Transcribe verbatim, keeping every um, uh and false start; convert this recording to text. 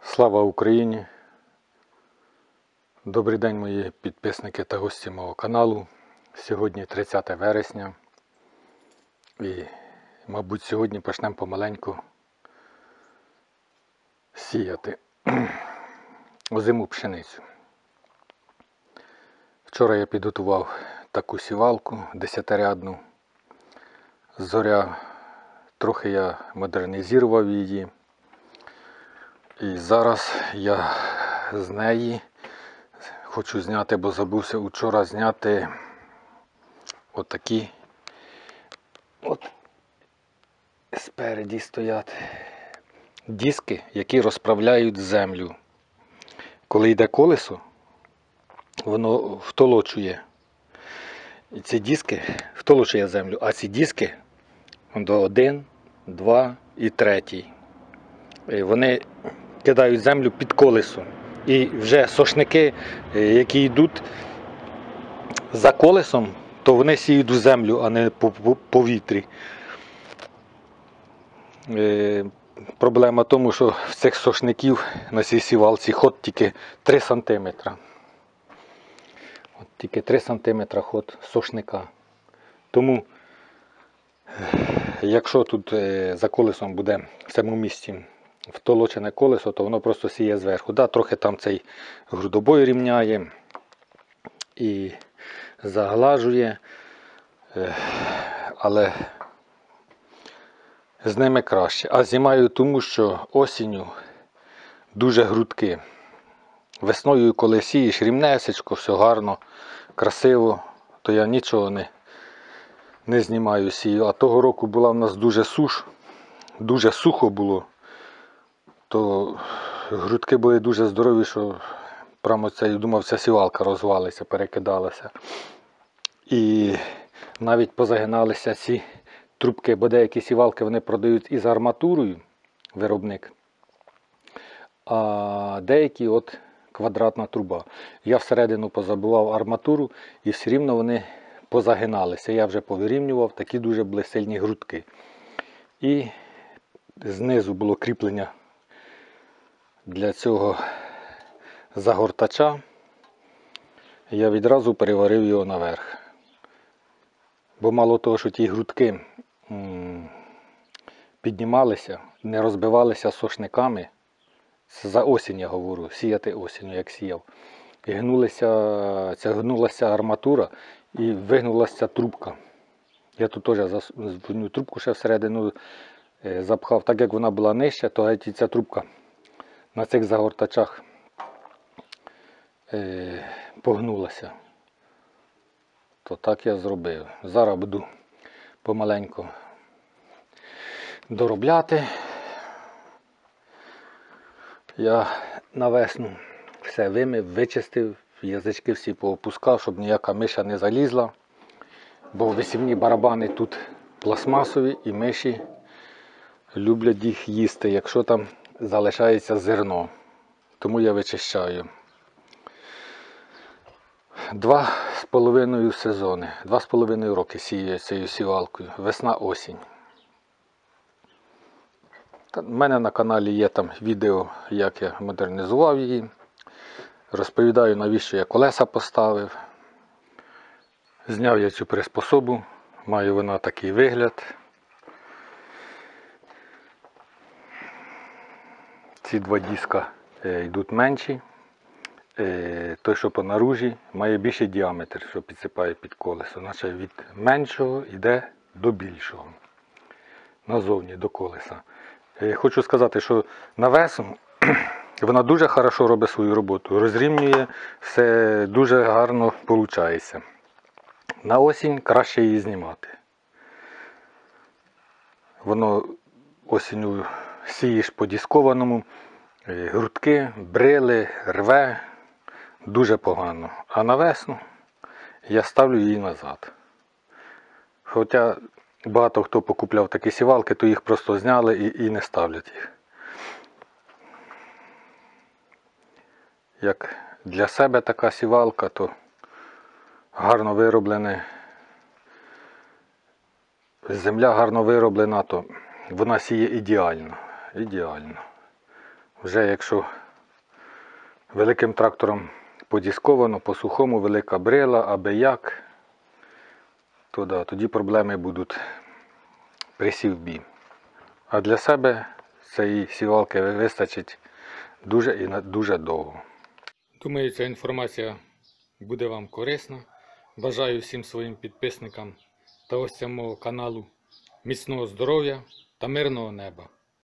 Слава Україні! Добрий день, мої підписники та гості мого каналу. Сьогодні тридцяте вересня і, мабуть, сьогодні почнемо помаленьку сіяти озиму пшеницю. Вчора я підготував таку сівалку десятирядну. Зоря, трохи я модернізував її. І зараз я з неї хочу зняти, бо забувся вчора зняти отакі, от спереді стоять диски, які розправляють землю. Коли йде колесо, воно втолочує. І ці диски втолочує землю, а ці диски до один, два і третій. Вони кидають землю під колесо. І вже сошники, які йдуть за колесом, то вони сіють у землю, а не по повітрі. Е, проблема в тому, що в цих сошників на цій сівалці ход тільки три сантиметри. От тільки три сантиметри ход сошника. Тому, якщо тут е, за колесом буде в цьому місці втолочене колесо, то воно просто сіє зверху. Да, трохи там цей грудобой рівняє і заглажує, але з ними краще. А зимою тому, що осінню дуже грудки. Весною, коли сієш рівнесечко, все гарно, красиво, то я нічого не, не знімаю, сію. А того року була в нас дуже суш, дуже сухо було. То грудки були дуже здорові, що прямо це, я думав, ця сівалка розвалиться, перекидалася. І навіть позагиналися ці трубки, бо деякі сівалки вони продають із арматурою, виробник, а деякі от квадратна труба. Я всередину позабивав арматуру і все рівно вони позагиналися. Я вже повирівнював, такі дуже були сильні грудки. І знизу було кріплення для цього загортача. Я відразу переварив його наверх. Бо мало того, що ті грудки піднімалися, не розбивалися сошниками, це за осінь я говорю, сіяти осінню, як сіяв. І гнулася, ця гнулася арматура і вигнулася трубка. Я тут теж засунув трубку ще всередину запхав, так як вона була нижча, то геть ця трубка на цих загортачах е, погнулася. То так я зробив. Зараз буду помаленьку доробляти. Я на весну все вимив, вичистив, язички всі поопускав, щоб ніяка миша не залізла. Бо висівні барабани тут пластмасові і миші люблять їх їсти, якщо там залишається зерно. Тому я вичищаю. Два з половиною сезони, два з половиною роки сію цією сівалкою. Весна-осінь. У мене на каналі є там відео, як я модернізував її. Розповідаю, навіщо я колеса поставив. Зняв я цю приспособу. Має вона такий вигляд. Ці два диска йдуть менші. Той, що по наружі, має більший діаметр, що підсипає під колесо. Наче від меншого йде до більшого. Назовні до колеса. Хочу сказати, що на весну вона дуже хорошо робить свою роботу. Розрівнює, все дуже гарно виходить. На осінь краще її знімати. Воно осінню сієш по дискованому, грудки, брили, рве, дуже погано. А на весну я ставлю її назад. Хоча багато хто покупляв такі сівалки, то їх просто зняли і, і не ставлять їх. Як для себе така сівалка, то гарно вироблене, земля гарно вироблена, то вона сіє ідеально. Ідеально. Вже якщо великим трактором подісковано, по сухому, велика брила, аби як, то да, тоді проблеми будуть при сівбі. А для себе цієї сівалки вистачить дуже і на дуже довго. Думаю, ця інформація буде вам корисна. Бажаю всім своїм підписникам та гостям мого каналу міцного здоров'я та мирного неба.